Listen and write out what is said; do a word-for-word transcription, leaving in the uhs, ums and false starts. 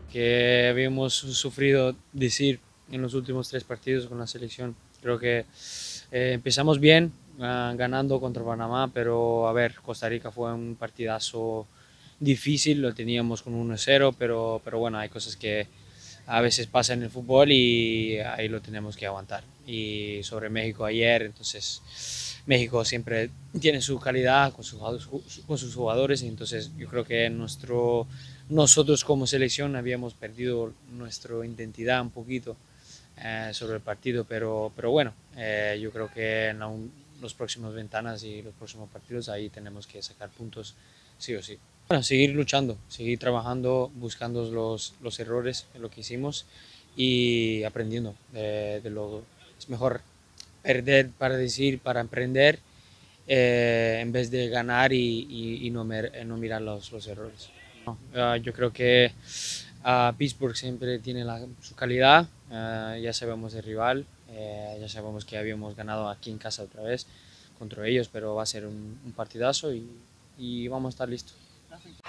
que habíamos sufrido decir en los últimos tres partidos con la selección. Creo que eh, empezamos bien, uh, ganando contra Panamá, pero a ver, Costa Rica fue un partidazo difícil, lo teníamos con uno cero, pero, pero bueno, hay cosas que a veces pasan en el fútbol y ahí lo tenemos que aguantar. Y sobre México ayer, entonces México siempre tiene su calidad con sus, con sus jugadores, entonces yo creo que nuestro, nosotros como selección habíamos perdido nuestra identidad un poquito eh, sobre el partido, pero, pero bueno, eh, yo creo que en la, los próximos ventanas y los próximos partidos ahí tenemos que sacar puntos sí o sí. Bueno, seguir luchando, seguir trabajando, buscando los, los errores en lo que hicimos y aprendiendo de, de lo es mejor perder para decir, para emprender, eh, en vez de ganar y, y, y no, mer, no, mirar los, los errores. No, uh, yo creo que uh, Pittsburgh siempre tiene la, su calidad, uh, ya sabemos el rival, uh, ya sabemos que habíamos ganado aquí en casa otra vez contra ellos, pero va a ser un, un partidazo y, y vamos a estar listos.